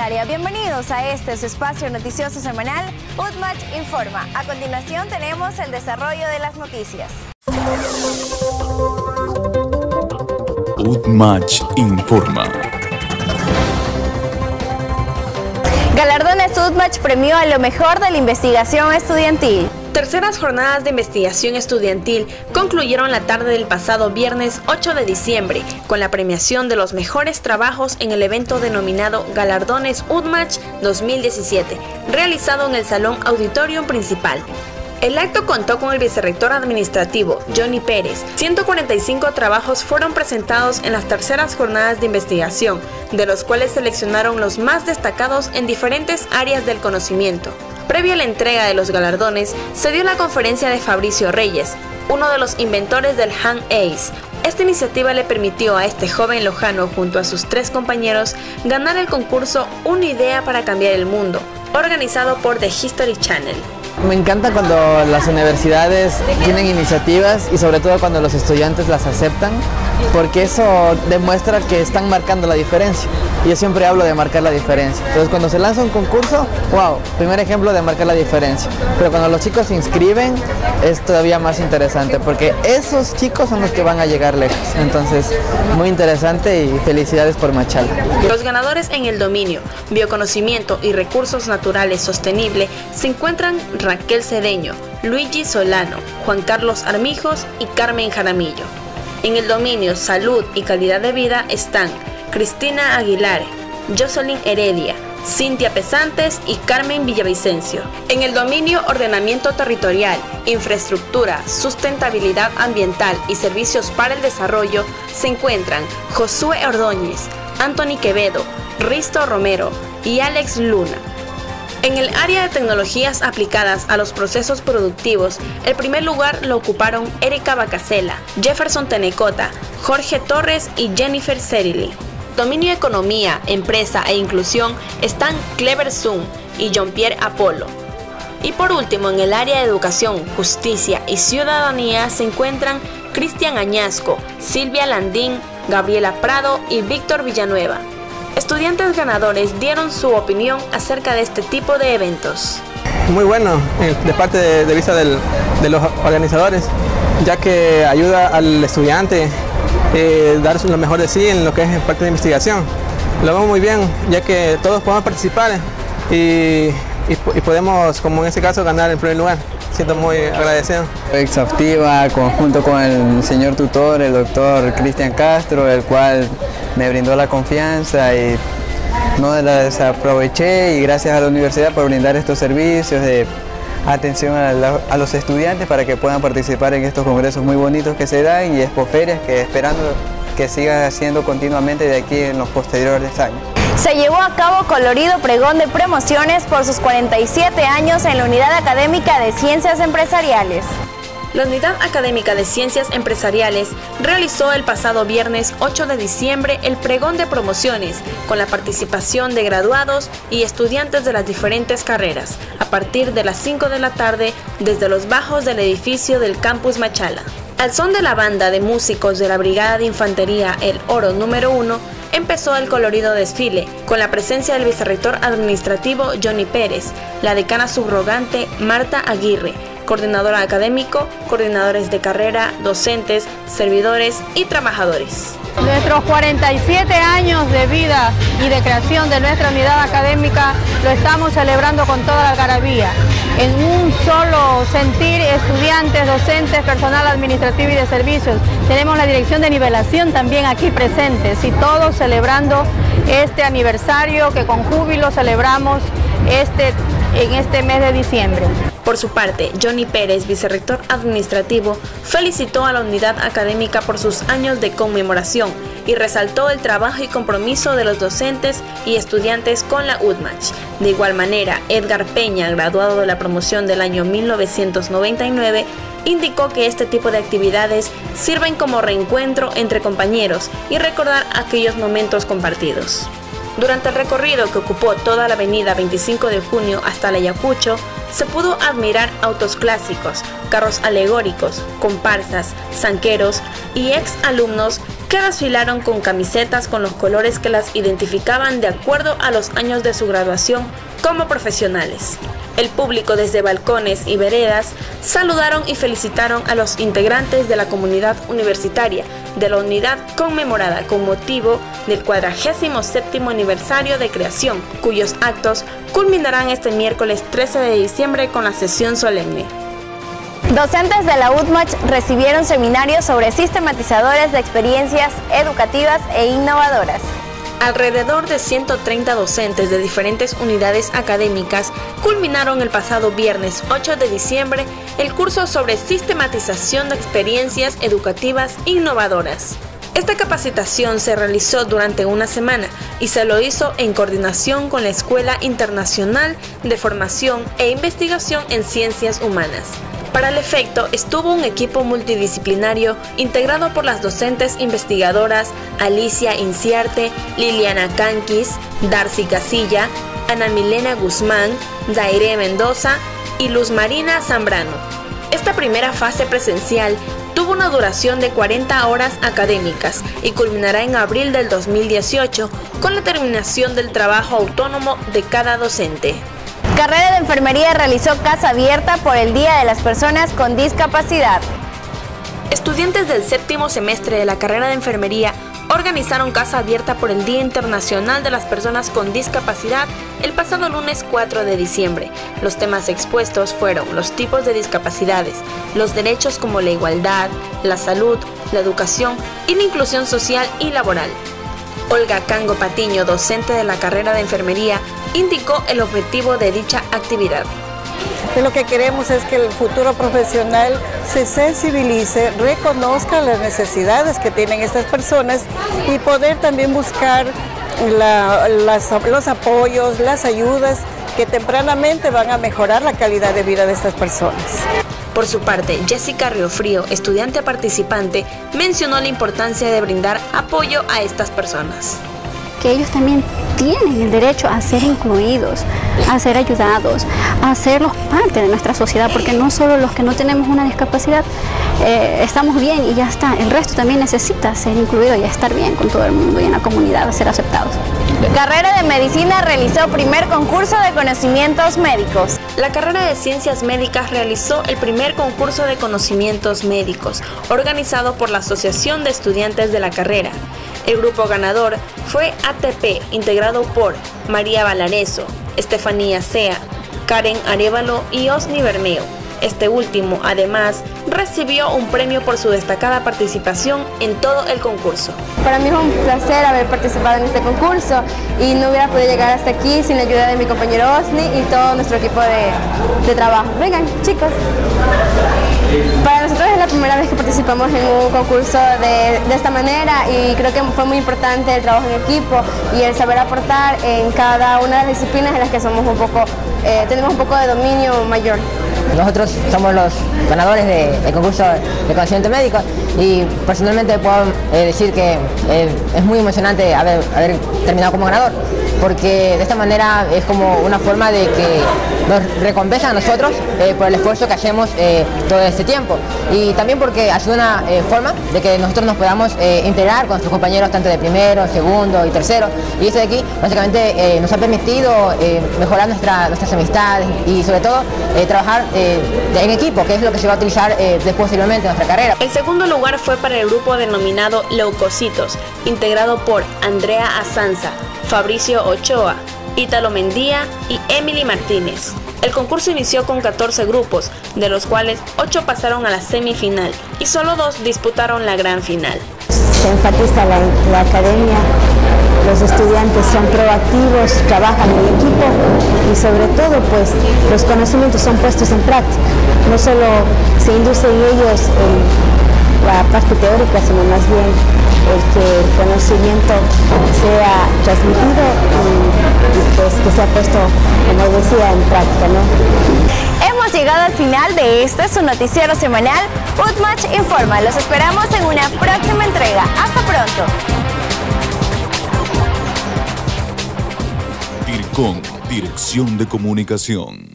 Universitaria. Bienvenidos a este su espacio noticioso semanal, UTMach Informa. A continuación tenemos el desarrollo de las noticias. UTMach Informa. Galardones UTMach premió a lo mejor de la investigación estudiantil. Terceras jornadas de investigación estudiantil concluyeron la tarde del pasado viernes 8 de diciembre con la premiación de los mejores trabajos en el evento denominado Galardones UTMach 2017, realizado en el Salón Auditorium Principal. El acto contó con el vicerrector administrativo, Johnny Pérez. 145 trabajos fueron presentados en las terceras jornadas de investigación, de los cuales seleccionaron los más destacados en diferentes áreas del conocimiento. Previo a la entrega de los galardones, se dio la conferencia de Fabricio Reyes, uno de los inventores del Hand Ace. Esta iniciativa le permitió a este joven lojano, junto a sus 3 compañeros, ganar el concurso Una idea para cambiar el mundo, organizado por The History Channel. Me encanta cuando las universidades tienen iniciativas y sobre todo cuando los estudiantes las aceptan, porque eso demuestra que están marcando la diferencia. Yo siempre hablo de marcar la diferencia. Entonces cuando se lanza un concurso, wow, primer ejemplo de marcar la diferencia. Pero cuando los chicos se inscriben es todavía más interesante, porque esos chicos son los que van a llegar lejos. Entonces, muy interesante y felicidades por Machala. Los ganadores en el dominio Bioconocimiento y Recursos Naturales Sostenible se encuentran Raquel Cedeño, Luigi Solano, Juan Carlos Armijos y Carmen Jaramillo. En el dominio Salud y Calidad de Vida están Cristina Aguilar, Jocelyn Heredia, Cintia Pesantes y Carmen Villavicencio. En el dominio Ordenamiento Territorial, Infraestructura, Sustentabilidad Ambiental y Servicios para el Desarrollo se encuentran Josué Ordóñez, Anthony Quevedo, Risto Romero y Alex Luna. En el área de tecnologías aplicadas a los procesos productivos, el primer lugar lo ocuparon Erika Bacasela, Jefferson Tenecota, Jorge Torres y Jennifer Cerili. Dominio Economía, Empresa e Inclusión están Clever Zoom y Jean-Pierre Apolo. Y por último, en el área de Educación, Justicia y Ciudadanía se encuentran Cristian Añasco, Silvia Landín, Gabriela Prado y Víctor Villanueva. Estudiantes ganadores dieron su opinión acerca de este tipo de eventos. Muy bueno de parte de vista de los organizadores, ya que ayuda al estudiante dar lo mejor de sí en lo que es parte de investigación. Lo vemos muy bien, ya que todos podemos participar y podemos, como en este caso, ganar el primer lugar. Siento muy agradecido. Exhaustiva, junto con el señor tutor, el doctor Cristian Castro, el cual me brindó la confianza y no la desaproveché, y gracias a la universidad por brindar estos servicios de atención a los estudiantes para que puedan participar en estos congresos muy bonitos que se dan y expoferias que esperando que siga haciendo continuamente de aquí en los posteriores años. Se llevó a cabo colorido pregón de promociones por sus 47 años en la Unidad Académica de Ciencias Empresariales. La Unidad Académica de Ciencias Empresariales realizó el pasado viernes 8 de diciembre el pregón de promociones con la participación de graduados y estudiantes de las diferentes carreras a partir de las 5 de la tarde desde los bajos del edificio del Campus Machala. Al son de la banda de músicos de la Brigada de Infantería El Oro número 1, empezó el colorido desfile con la presencia del vicerrector administrativo Johnny Pérez, la decana subrogante Marta Aguirre, coordinador académico, coordinadores de carrera, docentes, servidores y trabajadores. Nuestros 47 años de vida y de creación de nuestra unidad académica lo estamos celebrando con toda la algarabía. En un solo sentir, estudiantes, docentes, personal administrativo y de servicios. Tenemos la dirección de nivelación también aquí presentes y todos celebrando este aniversario que con júbilo celebramos en este mes de diciembre. Por su parte, Johnny Pérez, vicerrector administrativo, felicitó a la unidad académica por sus años de conmemoración y resaltó el trabajo y compromiso de los docentes y estudiantes con la UTMach. De igual manera, Edgar Peña, graduado de la promoción del año 1999, indicó que este tipo de actividades sirven como reencuentro entre compañeros y recordar aquellos momentos compartidos. Durante el recorrido que ocupó toda la avenida 25 de junio hasta el Ayacucho, se pudo admirar autos clásicos, carros alegóricos, comparsas, zanqueros y ex alumnos que desfilaron con camisetas con los colores que las identificaban de acuerdo a los años de su graduación como profesionales. El público desde balcones y veredas saludaron y felicitaron a los integrantes de la comunidad universitaria de la unidad conmemorada con motivo del 47º aniversario de creación, cuyos actos culminarán este miércoles 13 de diciembre con la sesión solemne. Docentes de la UTMACH recibieron seminarios sobre sistematizadores de experiencias educativas e innovadoras. Alrededor de 130 docentes de diferentes unidades académicas culminaron el pasado viernes 8 de diciembre el curso sobre sistematización de experiencias educativas innovadoras. Esta capacitación se realizó durante una semana y se lo hizo en coordinación con la Escuela Internacional de Formación e Investigación en Ciencias Humanas. Para el efecto estuvo un equipo multidisciplinario integrado por las docentes investigadoras Alicia Inciarte, Liliana Canquis, Darcy Casilla, Ana Milena Guzmán, Daire Mendoza y Luz Marina Zambrano. Esta primera fase presencial tuvo una duración de 40 horas académicas y culminará en abril del 2018 con la terminación del trabajo autónomo de cada docente. Carrera de Enfermería realizó casa abierta por el Día de las Personas con Discapacidad. Estudiantes del séptimo semestre de la carrera de Enfermería organizaron casa abierta por el Día Internacional de las Personas con Discapacidad el pasado lunes 4 de diciembre. Los temas expuestos fueron los tipos de discapacidades, los derechos como la igualdad, la salud, la educación y la inclusión social y laboral. Olga Cango Patiño, docente de la carrera de Enfermería, indicó el objetivo de dicha actividad. Lo que queremos es que el futuro profesional se sensibilice, reconozca las necesidades que tienen estas personas y poder también buscar los apoyos, las ayudas que tempranamente van a mejorar la calidad de vida de estas personas. Por su parte, Jessica Riofrío, estudiante participante, mencionó la importancia de brindar apoyo a estas personas. Que ellos también tienen el derecho a ser incluidos, a ser ayudados, a hacerlos parte de nuestra sociedad, porque no solo los que no tenemos una discapacidad estamos bien y ya está, el resto también necesita ser incluido y estar bien con todo el mundo y en la comunidad, a ser aceptados. Carrera de Medicina realizó primer concurso de conocimientos médicos. La carrera de Ciencias Médicas realizó el primer concurso de conocimientos médicos, organizado por la Asociación de Estudiantes de la carrera. El grupo ganador fue ATP, integrado por María Valareso, Estefanía Sea, Karen Arévalo y Osni Bermeo. Este último, además, recibió un premio por su destacada participación en todo el concurso. Para mí es un placer haber participado en este concurso y no hubiera podido llegar hasta aquí sin la ayuda de mi compañero Osni y todo nuestro equipo de trabajo. Vengan, chicos. Para nosotros es la primera vez que participamos en un concurso de esta manera y creo que fue muy importante el trabajo en equipo y el saber aportar en cada una de las disciplinas en las que somos tenemos un poco de dominio mayor. Nosotros somos los ganadores del concurso de conocimiento médico y personalmente puedo decir que es muy emocionante haber terminado como ganador, porque de esta manera es como una forma de que nos recompensan a nosotros por el esfuerzo que hacemos todo este tiempo, y también porque es una forma de que nosotros nos podamos integrar con nuestros compañeros tanto de primero, segundo y tercero, y eso de aquí básicamente nos ha permitido mejorar nuestras amistades y sobre todo trabajar en equipo, que es lo que se va a utilizar después posteriormente en nuestra carrera. El segundo lugar fue para el grupo denominado Leucocitos, integrado por Andrea Azanza, Fabricio Ochoa, Ítalo Mendía y Emily Martínez. El concurso inició con 14 grupos, de los cuales 8 pasaron a la semifinal y solo 2 disputaron la gran final. Se enfatiza la academia, los estudiantes son proactivos, trabajan en equipo y sobre todo pues los conocimientos son puestos en práctica. No solo se induce en ellos la parte teórica, sino más bien el que el conocimiento sea transmitido y pues que sea puesto, como decía, en práctica, ¿no? Hemos llegado al final de su noticiero semanal, UTMACH Informa. Los esperamos en una próxima entrega. ¡Hasta pronto! DIRCOM, Dirección de Comunicación.